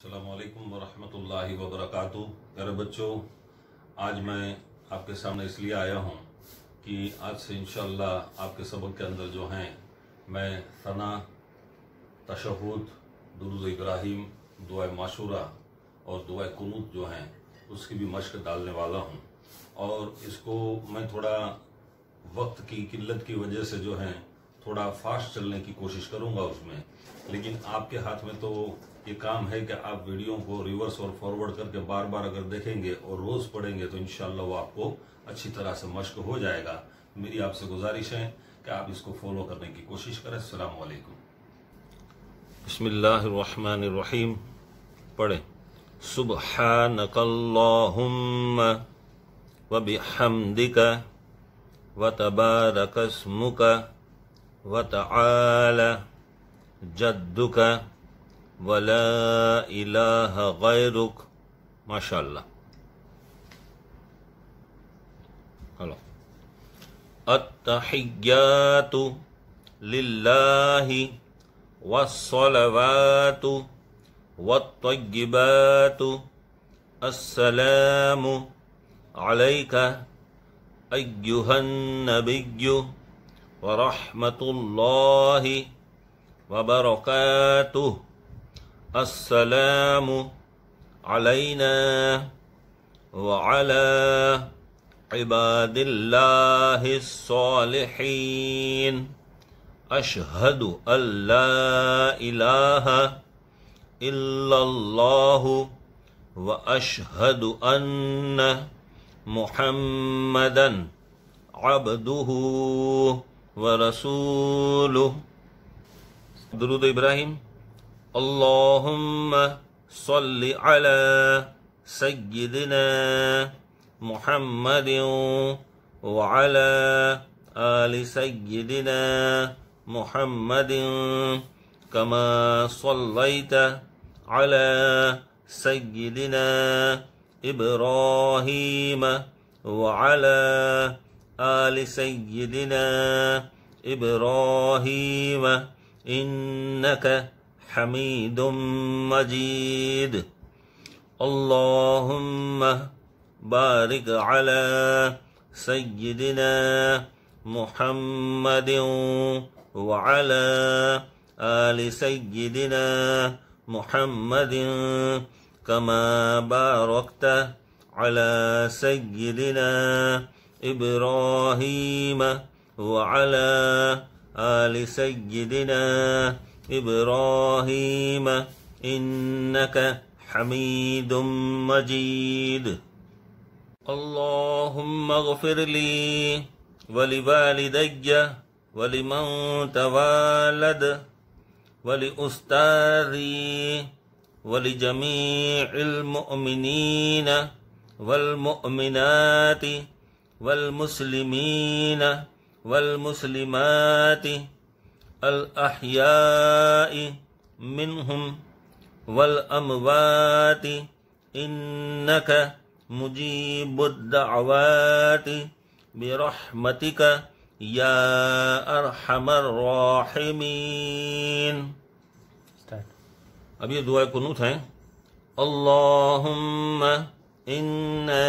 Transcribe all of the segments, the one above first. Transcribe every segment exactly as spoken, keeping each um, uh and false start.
السلام علیکم ورحمۃ اللہ وبرکاتہ۔ پیارے بچوں، آج میں آپ کے سامنے اس لیے آیا ہوں کہ آج سے انشاءاللہ آپ کے سبق کے اندر جو ہیں میں ثنا، تشہد، درود ابراہیم، دعائے معشورہ اور دعائے قنوت جو ہیں اس کی بھی مشق ڈالنے والا ہوں، اور اس کو میں تھوڑا وقت کی قلت کی وجہ سے جو ہے تھوڑا فاسٹ چلنے کی کوشش کروں گا اس میں، لیکن آپ کے ہاتھ میں تو یہ کام ہے کہ آپ ویڈیو کو ریورس اور فارورڈ کر کے بار بار اگر دیکھیں گے اور روز پڑھیں گے تو انشاءاللہ وہ آپ کو اچھی طرح سے مشق ہو جائے گا۔ میری آپ سے گزارش ہے کہ آپ اس کو فالو کرنے کی کوشش کریں۔ السلام علیکم۔ بسم اللہ الرحمن الرحیم۔ پڑھیں۔ سبحانک اللہم وبحمدک وتبارک اسمک وتعالی جدک ولا الہ غیرک۔ ماشاءاللہ۔ ہلو۔ التحیات للہ والصلوات والطیبات السلام علیک ایہا النبی ورحمۃ اللہ وبرکاتہ۔ السلام علینا وعلی عباد اللہ الصالحین۔ اشہد ان لا الہ الا اللہ واشہد ان محمدا عبدہ ورسولہ۔ درود ابراہیم۔ اللہم صل علی سیدنا محمد وعلی آل سیدنا محمد کما صلیت علی سیدنا ابراہیم وعلی آل سیدنا ابراہیم انک حمید مجید۔ اللہم بارک علی سیدنا محمد وعلی آل سیدنا محمد کما بارکت علی سیدنا ابراہیم وعلی آل سیدنا ابراہیم انک حمید مجید۔ اللہم اغفر لی ولوالدی ولمن توالد ولأستاذی ولجمیع المؤمنین والمؤمنات والمسلمین والمسلمات الاحیاء منہم والاموات انک مجیب الدعوات برحمتک یا ارحم الراحمین۔ اب یہ دعائے قنوت ہیں۔ اللہم انا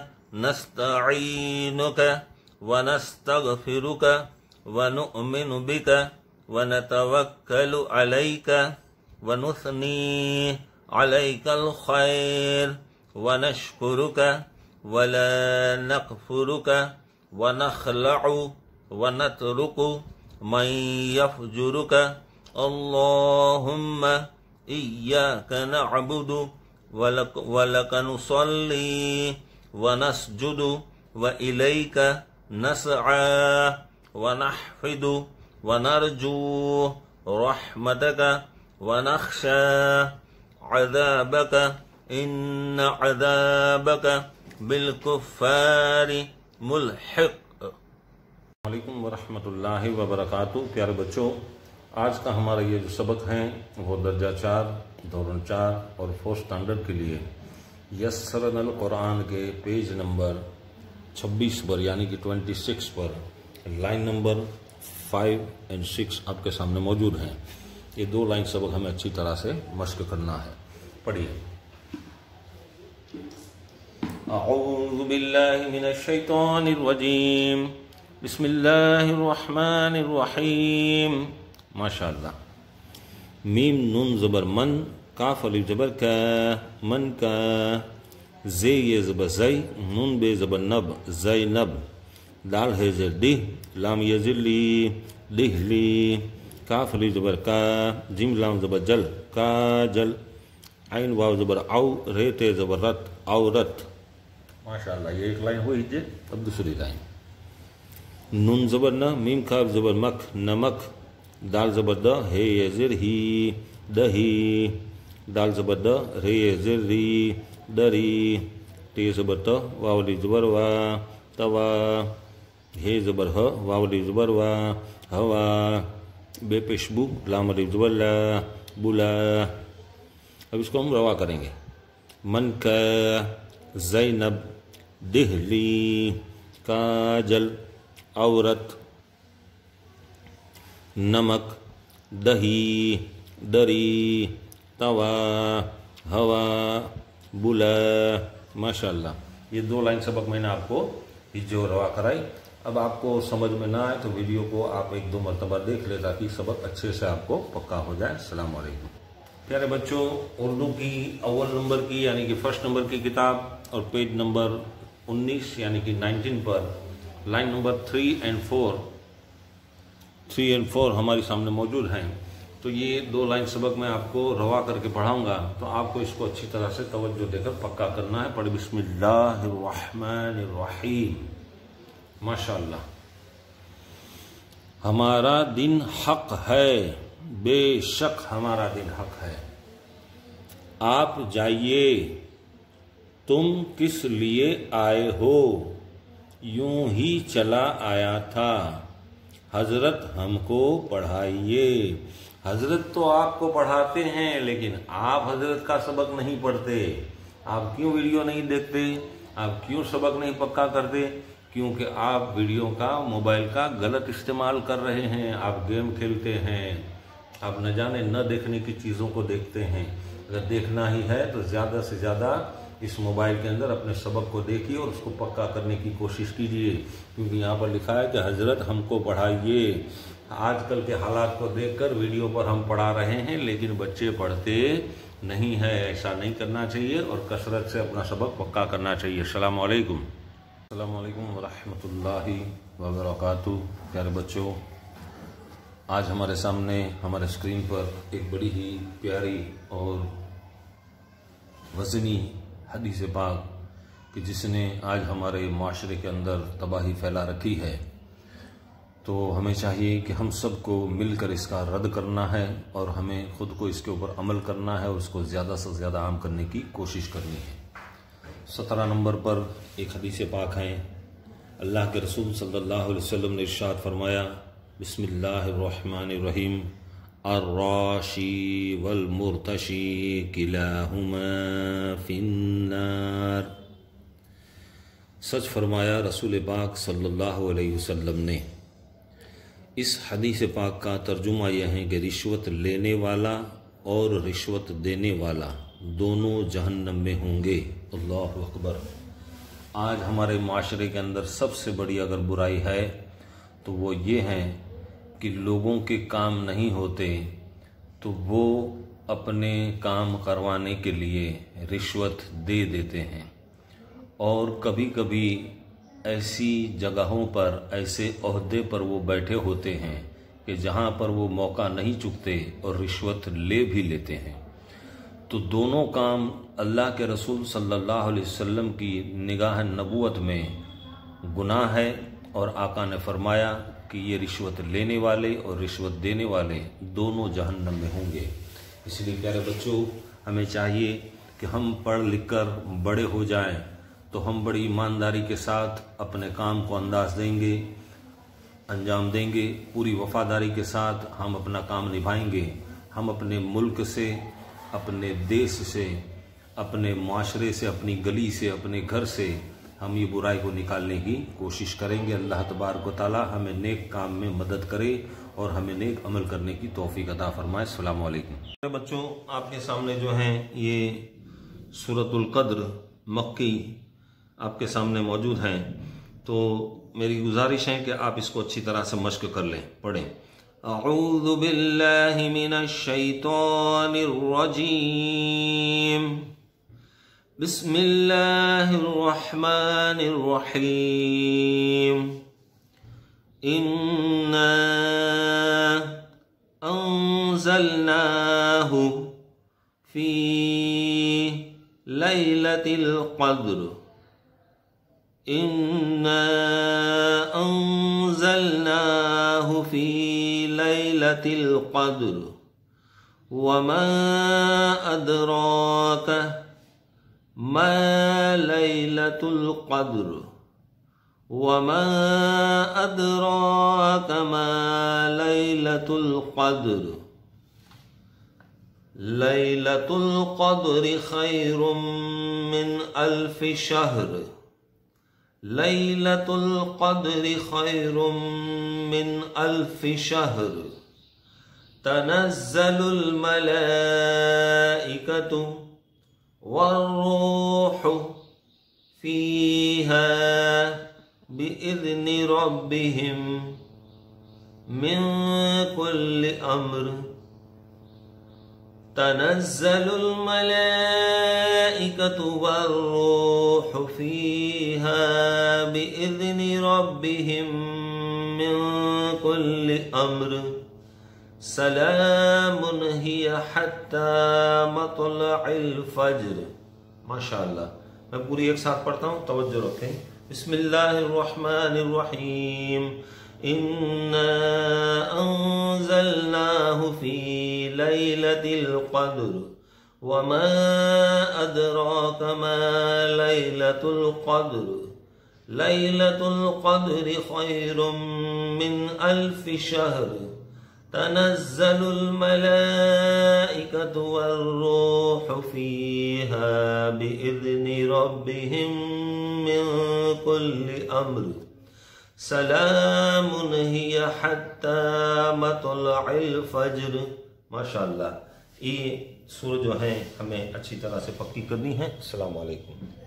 نستعینک ونستغفرک ونؤمن بک ونتوکل علیک ونثنی علیک الخیر ونشکرک ولا نکفرک ونخلع ونترک من یفجرک۔ اللہم ایاک نعبد ولک نصلی ونسجد وإلیک نسعى ونحفد ونرجو رحمتك ونخشى عذابك إن عذابك بالكفار ملحق۔ السلام علیکم ورحمۃ اللہ وبرکاتہ۔ پیارے بچوں، آج کا ہمارا یہ جو سبق ہیں وہ درجہ چار، دورن چار اور فورتھ اسٹینڈرڈ کے لیے یسرن القرآن کے پیج نمبر چھبیس پر یعنی کہ ٹوینٹی سکس پر line number five and six آپ کے سامنے موجود ہیں۔ یہ دو لائن سبق ہمیں اچھی طرح سے مشق کرنا ہے۔ پڑھیے۔ اعوذ باللہ من الشیطان الرجیم، بسم اللہ الرحمن الرحیم۔ ماشاءاللہ۔ میم نون زبر من، کاف الف زبر کا، من کا، زی یہ زبر زی، نون بے زبر نب، زینب، دال ہے زر دی، لام یہ ذلی، دہلی، کاف الف زبر کا، جیم لام زبر جل، کا جل، عین واو زبر او، ریت زبر رت، عورت۔ ماشاءاللہ، یہ ایک لائن ہوئی جی۔ اب دوسری لائن، نون زبر نہ، میم کاف زبر مک، نمک، دال زبر دا، ہے یہ زر ہی، دہی، دال زبر دا، رے یہ زر ری، دری، تے زبر تا، واو الف زبر وا، توا، ہے زبر ہ، واو الف زبر وا، ہوا، بے پیشبو، لام الف زبر لا، بلا۔ اب اس کو ہم روا کریں گے۔ من کا، زینب، دہلی، کاجل، عورت، نمک، دہی، دری، توا، ہوا، بلا۔ ماشاءاللہ، یہ دو لائن سبق میں نے آپ کو جو روا کرائی۔ اب آپ کو سمجھ میں نہ آئے تو ویڈیو کو آپ ایک دو مرتبہ دیکھ لیں تاکہ سبق اچھے سے آپ کو پکا ہو جائے۔ السلام علیکم۔ پیارے بچوں، اردو کی اول نمبر کی یعنی کہ فرسٹ نمبر کی کتاب اور پیج نمبر انیس یعنی کہ نائنٹین پر line number three and four three and four ہماری سامنے موجود ہیں۔ تو یہ دو لائن سبق میں آپ کو روا کر کے پڑھاؤں گا، تو آپ کو اس کو اچھی طرح سے توجہ دے کر پکا کرنا ہے۔ پڑھ بسم اللہ الرحمن الرحیم۔ ماشاءاللہ۔ ہمارا دن حق ہے، بے شک ہمارا دن حق ہے۔ آپ جائیے، تم کس لیے آئے ہو؟ یوں ہی چلا آیا تھا، حضرت ہم کو پڑھائیے۔ حضرت تو آپ کو پڑھاتے ہیں لیکن آپ حضرت کا سبق نہیں پڑھتے۔ آپ کیوں ویڈیو نہیں دیکھتے؟ آپ کیوں سبق نہیں پکا کرتے؟ کیونکہ آپ ویڈیو کا، موبائل کا غلط استعمال کر رہے ہیں۔ آپ گیم کھیلتے ہیں، آپ نہ جانے نہ دیکھنے کی چیزوں کو دیکھتے ہیں۔ اگر دیکھنا ہی ہے تو زیادہ سے زیادہ اس موبائل کے اندر اپنے سبق کو دیکھیے اور اس کو پکا کرنے کی کوشش کیجیے، کیونکہ یہاں پر لکھا ہے کہ حضرت ہم کو پڑھائیے۔ آج کل کے حالات کو دیکھ کر ویڈیو پر ہم پڑھا رہے ہیں لیکن بچے پڑھتے نہیں ہیں۔ ایسا نہیں کرنا چاہیے اور کثرت سے اپنا سبق پکا کرنا چاہیے۔ السلام علیکم۔ السلام علیکم ورحمۃ اللہ وبرکاتہ۔ پیارے بچوں، آج ہمارے سامنے ہمارے اسکرین پر ایک بڑی ہی پیاری اور وزنی حدیث پاک کہ جس نے آج ہمارے معاشرے کے اندر تباہی پھیلا رکھی ہے، تو ہمیں چاہیے کہ ہم سب کو مل کر اس کا رد کرنا ہے اور ہمیں خود کو اس کے اوپر عمل کرنا ہے اور اس کو زیادہ سے زیادہ عام کرنے کی کوشش کرنی ہے۔ سترہ نمبر پر ایک حدیث پاک ہے، اللہ کے رسول صلی اللہ علیہ وسلم نے ارشاد فرمایا، بسم اللہ الرحمن الرحیم، الراشی والمرتشی کلاہما فی النار۔ سچ فرمایا رسول پاک صلی اللہ علیہ وسلم نے۔ اس حدیث پاک کا ترجمہ یہ ہے کہ رشوت لینے والا اور رشوت دینے والا دونوں جہنم میں ہوں گے۔ اللہ اکبر۔ آج ہمارے معاشرے کے اندر سب سے بڑی اگر برائی ہے تو وہ یہ ہے کہ لوگوں کے کام نہیں ہوتے تو وہ اپنے کام کروانے کے لیے رشوت دے دیتے ہیں، اور کبھی کبھی ایسی جگہوں پر، ایسے عہدے پر وہ بیٹھے ہوتے ہیں کہ جہاں پر وہ موقع نہیں چکتے اور رشوت لے بھی لیتے ہیں۔ تو دونوں کام اللہ کے رسول صلی اللہ علیہ وسلم کی نگاہ نبوت میں گناہ ہے، اور آقا نے فرمایا کہ یہ رشوت لینے والے اور رشوت دینے والے دونوں جہنم میں ہوں گے۔ اس لیے پیارے بچوں، ہمیں چاہیے کہ ہم پڑھ لکھ کر بڑے ہو جائیں تو ہم بڑی ایمانداری کے ساتھ اپنے کام کو انداز دیں گے، انجام دیں گے، پوری وفاداری کے ساتھ ہم اپنا کام نبھائیں گے۔ ہم اپنے ملک سے، اپنے دیش سے، اپنے معاشرے سے، اپنی گلی سے، اپنے گھر سے ہم یہ برائی کو نکالنے کی کوشش کریں گے۔ اللہ تبارک و تعالی ہمیں نیک کام میں مدد کرے اور ہمیں نیک عمل کرنے کی توفیق عطا فرمائے۔ السلام علیکم۔ میرے بچوں، آپ کے سامنے جو ہیں یہ سورۃ القدر مکی آپ کے سامنے موجود ہیں، تو میری گزارش ہے کہ آپ اس کو اچھی طرح سے مشق کر لیں، پڑھیں۔ اعوذ باللہ من الشیطان الرجیم، بسم اللہ الرحمن الرحیم، انا انزلناہ فی لیلۃ القدر، انا انزلناہ فی لیلۃ القدر وما ادراک ما لیلۃ القدر وما ادراک ما لیلۃ القدر لیلۃ القدر خیر من الف شہر لیلۃ القدر خیر من الف شہر تنزل الملائکۃ والروح فیہا بإذن ربهم من كل امر تنزل الملائکۃ والروح فیہا بإذن ربهم من كل امر سلام ہی حتی مطلع الفجر۔ ماشاءاللہ، میں پوری ایک ساتھ پڑھتا ہوں، توجہ رکھیں۔ بسم اللہ الرحمن الرحیم، انا انزلناہ فی لیلۃ القدر وما ادراک ما لیلۃ القدر لیلۃ القدر خیر من الف شہر تنزل الملائکۃ والروح فیہا بإذن ربهم من كل امر سلام ہی حتی مطلع الفجر۔ ماشاءاللہ، یہ سورہ جو ہیں ہمیں اچھی طرح سے پکی کرنی ہے۔ السلام علیکم۔